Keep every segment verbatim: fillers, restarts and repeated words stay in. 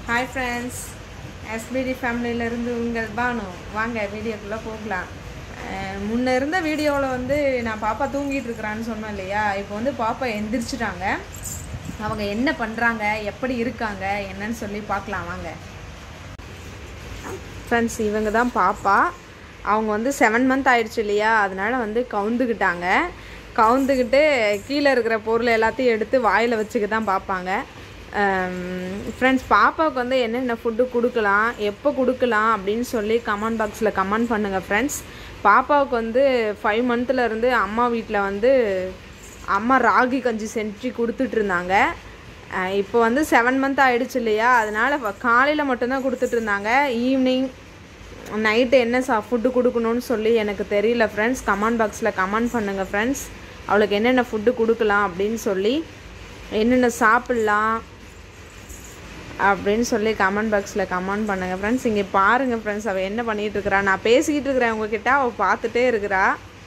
Hi friends, S B D ஃபேமிலியில இருந்து உங்கள் பானு. வாங்க வீடியோக்குள்ள போகலாம். முன்ன இருந்த வீடியோவில் வந்து நான் பாப்பா தூங்கிட்டு இருக்கிறான்னு சொன்னேன் இல்லையா, இப்போ வந்து பாப்பா எந்திரிச்சிட்டாங்க. அவங்க என்ன பண்ணுறாங்க, எப்படி இருக்காங்க என்னன்னு சொல்லி பார்க்கலாம் வாங்க. ஃப்ரெண்ட்ஸ், இவங்க தான் பாப்பா. அவங்க வந்து செவன் மந்த் ஆயிடுச்சு இல்லையா, அதனால வந்து கவுந்துக்கிட்டாங்க. கவுந்துக்கிட்டு கீழே இருக்கிற பொருள் எல்லாத்தையும் எடுத்து வாயில் வச்சுக்க தான் பார்ப்பாங்க. ஃப்ரெண்ட்ஸ், பாப்பாவுக்கு வந்து என்னென்ன ஃபுட்டு கொடுக்கலாம், எப்போ கொடுக்கலாம் அப்படின்னு சொல்லி கமெண்ட் பாக்ஸில் கமெண்ட் பண்ணுங்கள் ஃப்ரெண்ட்ஸ். பாப்பாவுக்கு வந்து ஃபைவ் மந்த்துலேருந்து அம்மா வீட்டில் வந்து அம்மா ராகி கஞ்சி செஞ்சு கொடுத்துட்ருந்தாங்க. இப்போ வந்து செவன் மந்த் ஆகிடுச்சு இல்லையா, அதனால் காலையில் மட்டும்தான் கொடுத்துட்ருந்தாங்க. ஈவினிங் நைட்டு என்ன சா ஃபுட்டு கொடுக்கணுன்னு சொல்லி எனக்கு தெரியல ஃப்ரெண்ட்ஸ். கமெண்ட் பாக்ஸில் கமெண்ட் பண்ணுங்கள் ஃப்ரெண்ட்ஸ். அவளுக்கு என்னென்ன ஃபுட்டு கொடுக்கலாம் அப்படின்னு சொல்லி, என்னென்ன சாப்பிட்லாம் அப்படின்னு சொல்லி கமெண்ட் பாக்ஸில் கமெண்ட் பண்ணுங்கள் ஃப்ரெண்ட்ஸ். இங்கே பாருங்கள் ஃப்ரெண்ட்ஸ், அவள் என்ன பண்ணிகிட்டு இருக்கிறா. நான் பேசிக்கிட்டு இருக்கிறேன் உங்ககிட்ட, அவள் பார்த்துட்டே இருக்கிறா.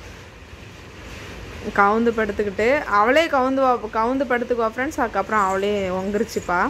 கவுந்து படுத்துக்கிட்டு அவளே கவுந்து கவுந்து படுத்துக்குவா ஃப்ரெண்ட்ஸ். அதுக்கப்புறம் அவளே ஒங்கிருச்சுப்பா.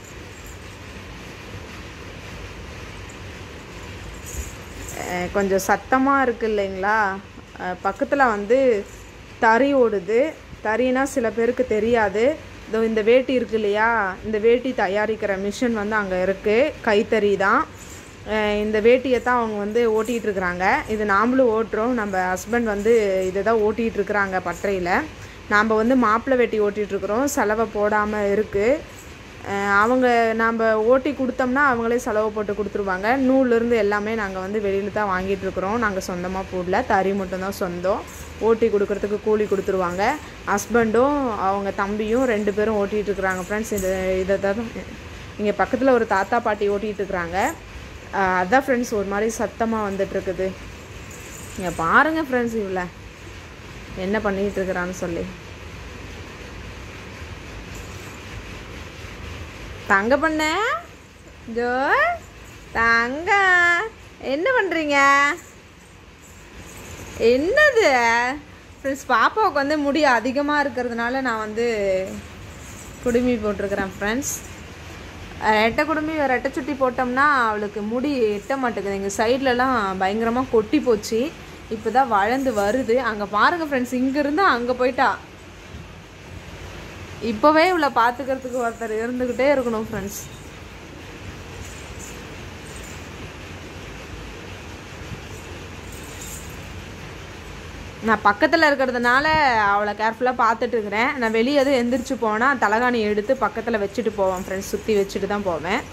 கொஞ்சம் சத்தமாக இருக்குது இல்லைங்களா. பக்கத்தில் வந்து தறி ஓடுது. தறினா சில பேருக்கு தெரியாது. இதோ இந்த வேட்டி இருக்குது இல்லையா, இந்த வேட்டி தயாரிக்கிற மிஷின் வந்து அங்கே இருக்குது. கைத்தறி தான். இந்த வேட்டியை தான் அவங்க வந்து ஓட்டிகிட்ருக்குறாங்க. இது நாமளும் ஓட்டுறோம். நம்ம ஹஸ்பண்ட் வந்து இதை தான் ஓட்டிகிட்ருக்குறாங்க பட்டறையில். நாம் வந்து மாப்பிள்ளை வேட்டி ஓட்டிகிட்ருக்குறோம். செலவை போடாமல் இருக்குது. அவங்க நாம் ஓட்டி கொடுத்தோம்னா அவங்களே செலவு போட்டு கொடுத்துருவாங்க. நூல்லேருந்து எல்லாமே நாங்கள் வந்து வெளியில் தான் வாங்கிட்டுருக்குறோம். நாங்கள் சொந்தமாக போடல, தறி மட்டும்தான் சொந்தம். ஓட்டி கொடுக்குறதுக்கு கூலி கொடுத்துருவாங்க. ஹஸ்பண்டும் அவங்க தம்பியும் ரெண்டு பேரும் ஓட்டிகிட்ருக்குறாங்க ஃப்ரெண்ட்ஸ். இது இதை தான் இங்கே பக்கத்தில் ஒரு தாத்தா பாட்டி ஓட்டிகிட்ருக்குறாங்க. அதான் ஃப்ரெண்ட்ஸ் ஒரு மாதிரி சத்தமாக வந்துட்டுருக்குது. இங்கே பாருங்கள் ஃப்ரெண்ட்ஸ், இவ்வளோ என்ன பண்ணிகிட்டு இருக்கிறான்னு சொல்லி. தங்க பண்ண ஜோ தங்க என்ன பண்ணுறீங்க? என்னது ஃப்ரெண்ட்ஸ், பாப்பாவுக்கு வந்து முடி அதிகமாக இருக்கிறதுனால நான் வந்து குடுமி போட்டிருக்கிறேன் ஃப்ரெண்ட்ஸ். ரெட்டை குடுமி ரெட்டை சுட்டி போட்டோம்னா அவளுக்கு முடி எட்ட மாட்டேங்குது. எங்கள் சைட்லலாம் பயங்கரமாக கொட்டி போச்சு. இப்போ தான் வளர்ந்து வருது. அங்கே பாருங்கள் ஃப்ரெண்ட்ஸ், இங்கேருந்து அங்கே போயிட்டா. இப்போவே இவ்வளோ பார்த்துக்கிறதுக்கு ஒருத்தர் இருந்துக்கிட்டே இருக்கணும் ஃப்ரெண்ட்ஸ். நான் பக்கத்தில் இருக்கிறதுனால அவளை கேர்ஃபுல்லாக பார்த்துட்டு இருக்கிறேன். நான் வெளியே எதுவும் எந்திரிச்சு போனால் தலகாணி எடுத்து பக்கத்தில் வச்சுட்டு போவேன் ஃப்ரெண்ட்ஸ். சுற்றி வச்சுட்டு தான் போவேன்.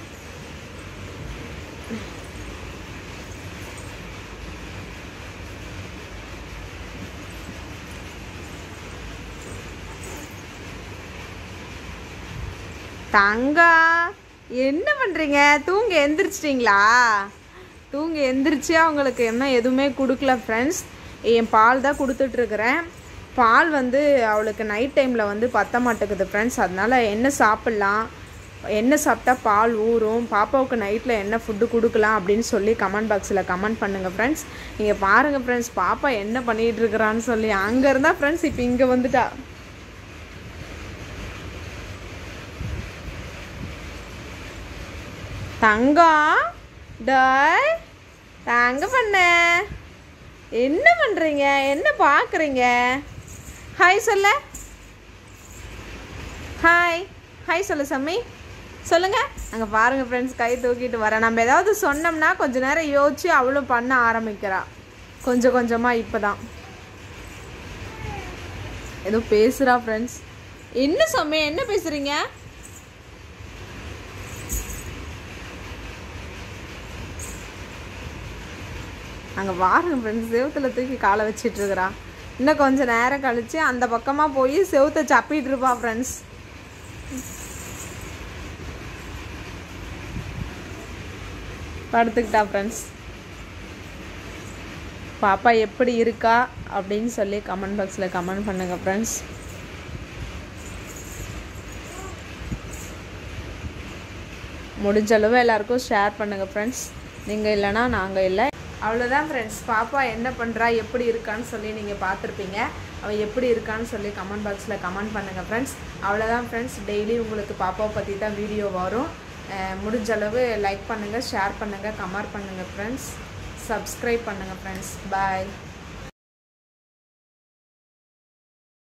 தங்கா என்ன பண்ணுறீங்க? தூங்க எந்திரிச்சிட்டிங்களா? தூங்க எந்திரிச்சு அவங்களுக்கு என்ன எதுவுமே கொடுக்கல ஃப்ரெண்ட்ஸ். என் பால் தான் கொடுத்துட்ருக்குறேன். பால் வந்து அவளுக்கு நைட் டைமில் வந்து பத்த மாட்டேங்குது ஃப்ரெண்ட்ஸ். அதனால் என்ன சாப்பிட்லாம், என்ன சாப்பிட்டா பால் ஊறும், பாப்பாவுக்கு நைட்டில் என்ன ஃபுட்டு கொடுக்கலாம் அப்படின்னு சொல்லி கமெண்ட் பாக்ஸில் கமெண்ட் பண்ணுங்கள் ஃப்ரெண்ட்ஸ். நீங்கள் பாருங்கள் ஃப்ரெண்ட்ஸ், பாப்பா என்ன பண்ணிகிட்டு இருக்கிறான்னு சொல்லி. அங்கே இருந்தால் ஃப்ரெண்ட்ஸ் இப்போ இங்கே வந்துட்டா. தங்கம் டாய் தங்க பண்ண என்ன பண்ணுறீங்க? என்ன பார்க்குறீங்க? ஹாய் சொல்ல. ஹாய் ஹாய் சொல்ல சம்மி சொல்லுங்கள். அங்கே பாருங்கள் ஃப்ரெண்ட்ஸ், கை தூக்கிட்டு வரேன். நம்ம ஏதாவது சொன்னோம்னா கொஞ்சம் நேரம் யோசிச்சு அவளும் பண்ண ஆரம்பிக்கிறா கொஞ்சம் கொஞ்சமாக. இப்போ தான் ஏதோ பேசுகிறா ஃப்ரெண்ட்ஸ். என்ன சம்மி என்ன பேசுகிறீங்க? அங்கே பாருங்க ஃப்ரெண்ட்ஸ், செவுத்தில் தூக்கி காலை வச்சிட்ருக்குறா. இன்னும் கொஞ்சம் நேரம் கழித்து அந்த பக்கமாக போய் செவுத்தை சப்பிட்டு இருப்பா ஃப்ரெண்ட்ஸ். படுத்துக்கிட்டா ஃப்ரெண்ட்ஸ். பாப்பா எப்படி இருக்கா அப்படின்னு சொல்லி கமெண்ட் பாக்ஸில் கமெண்ட் பண்ணுங்கள் ஃப்ரெண்ட்ஸ். முடிஞ்ச அளவு எல்லாருக்கும் ஷேர் பண்ணுங்கள் ஃப்ரெண்ட்ஸ். நீங்கள் இல்லைனா நாங்கள் இல்லை. அவ்வளோதான் ஃப்ரெண்ட்ஸ். பாப்பா என்ன பண்ணுறா, எப்படி இருக்கான்னு சொல்லி நீங்கள் பார்த்துருப்பீங்க. அவள் எப்படி இருக்கான்னு சொல்லி கமெண்ட் பாக்ஸில் கமெண்ட் பண்ணுங்கள் ஃப்ரெண்ட்ஸ். அவ்வளோதான் ஃப்ரெண்ட்ஸ். டெய்லி உங்களுக்கு பாப்பாவை பற்றி தான் வீடியோ வரும். முடிஞ்ச அளவு லைக் பண்ணுங்கள், ஷேர் பண்ணுங்கள், கமெண்ட் பண்ணுங்கள் ஃப்ரெண்ட்ஸ். சப்ஸ்கிரைப் பண்ணுங்கள் ஃப்ரெண்ட்ஸ். பாய்.